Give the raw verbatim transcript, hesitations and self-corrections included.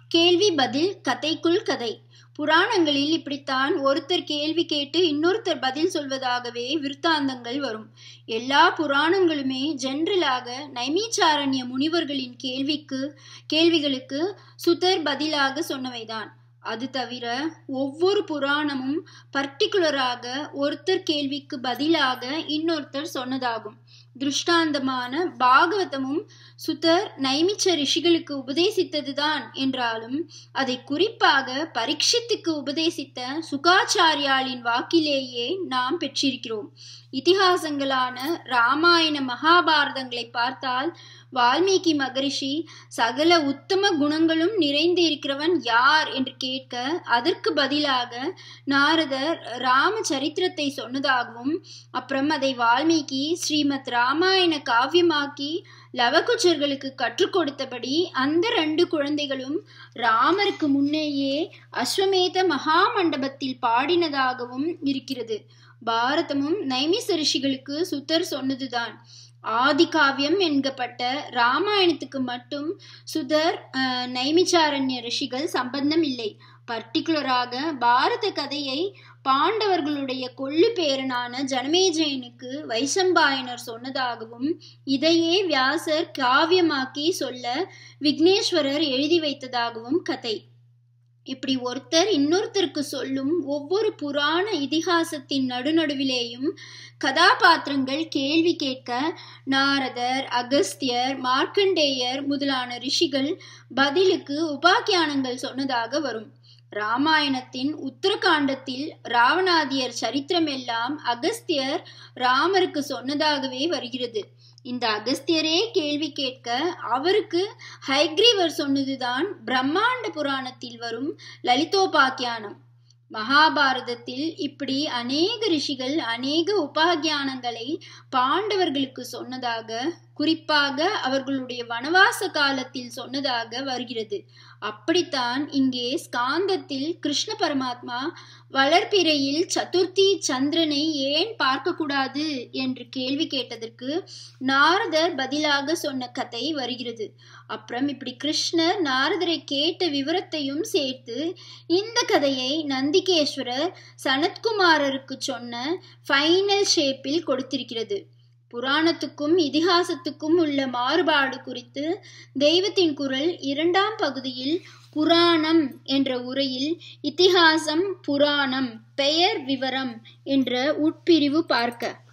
கேள்வி பதில் கதைக்குள் கதை. புராணங்களில் இப்படித்தான் ஒருத்தர் கேள்வி கேட்டு இன்னொருத்தர் பதில் சொல்வதாகவே விருத்தாந்தங்கள் வரும். எல்லா புராணங்களுமே ஜென்ரலாக நைமிச்சாரண்ய முனிவர்களின் கேள்விக்கு கேள்விகளுக்கு சுதர் பதிலாக சொன்னவைதான். அது தவிர ஒவ்வொரு புராணமும் பர்டிகுலராக ஒருத்தர் கேள்விக்கு பதிலாக இன்னொருத்தர் சொன்னதாகும். திருஷ்டாந்தமான பாகவதமும் சுதர் நைமிச்ச ரிஷிகளுக்கு உபதேசித்ததுதான் என்றாலும் அதை குறிப்பாக பரீட்சித்துக்கு உபதேசித்த சுகாச்சாரியாளின் வாக்கிலேயே நாம் பெற்றிருக்கிறோம். இதிகாசங்களான ராமாயண மகாபாரதங்களை பார்த்தால் வால்மீகி மகரிஷி சகல உத்தம குணங்களும் நிறைந்து இருக்கிறவன் யார் என்று கேட்க அதற்கு பதிலாக நாரதர் ராம சரித்திரத்தை சொன்னதாகவும், அப்புறம் அதை வால்மீகி ஸ்ரீமத் ராமாயண காவியமாக்கி லவகுச்சர்களுக்கு கற்றுக் கொடுத்தபடி அந்த ரெண்டு குழந்தைகளும் ராமருக்கு முன்னேயே அஸ்வமேத மகா மண்டபத்தில் பாடினதாகவும் இருக்கிறது. பாரதமும் நைமிச ரிஷிகளுக்கு சுதர் சொன்னதுதான். ஆதி காவியம் என்கப்பட்ட ராமாயணத்துக்கு மட்டும் சுதர் நைமிச்சாரண்ய ரிஷிகள் சம்பந்தம் இல்லை. பர்டிகுலராக பாரத கதையை பாண்டவர்களுடைய கொள்ளு பேரனான ஜனமேஜயனுக்கு வைசம்பாயனர் சொன்னதாகவும், இதையே வியாசர் காவியமாக்கி சொல்ல விக்னேஸ்வரர் எழுதி வைத்ததாகவும் கதை. இப்படி ஒருத்தர் இன்னொருத்தருக்கு சொல்லும் ஒவ்வொரு புராண இதிகாசத்தின் நடுநடுவிலேயும் கதாபாத்திரங்கள் கேள்வி கேட்க நாரதர், அகஸ்தியர், மார்க்கண்டேயர் முதலான ரிஷிகள் பதிலுக்கு உபாக்கியானங்கள் சொன்னதாக வரும். ராமாயணத்தின் உத்தரகாண்டத்தில் ராவணாதியர் சரித்திரமெல்லாம் அகஸ்தியர் ராமருக்கு சொன்னதாகவே வருகிறது. இந்த அகஸ்தியரே கேள்வி கேட்க அவருக்கு ஹைக்ரீவர் சொன்னதுதான் பிரம்மாண்ட புராணத்தில் வரும் லலிதோபாக்கியானம். மகாபாரதத்தில் இப்படி அநேக ரிஷிகள் அநேக உபாக்கியானங்களை பாண்டவர்களுக்கு சொன்னதாக, குறிப்பாக அவர்களுடைய வனவாச காலத்தில் சொன்னதாக வருகிறது. அப்படித்தான் இங்கே ஸ்காந்தத்தில் கிருஷ்ண பரமாத்மா வளர்பிறையில் சதுர்த்தி சந்திரனை ஏன் பார்க்கக்கூடாது என்று கேள்வி கேட்டதற்கு நாரதர் பதிலாக சொன்ன கதை வருகிறது. அப்புறம் இப்படி கிருஷ்ணர் நாரதரை கேட்ட விவரத்தையும் சேர்த்து இந்த கதையை நந்திகேஸ்வரர் சனத்குமாரருக்கு சொன்ன ஃபைனல் ஷேப்பில் கொடுத்திருக்கிறது. புராணத்துக்கும் இதிகாசத்துக்கும் உள்ள மாறுபாடு குறித்து தெய்வத்தின் குரல் இரண்டாம் பகுதியில் புராணம் என்ற உரையில் இதிகாசம், புராணம், பெயர், விவரம் என்ற உட்பிரிவு பார்க்க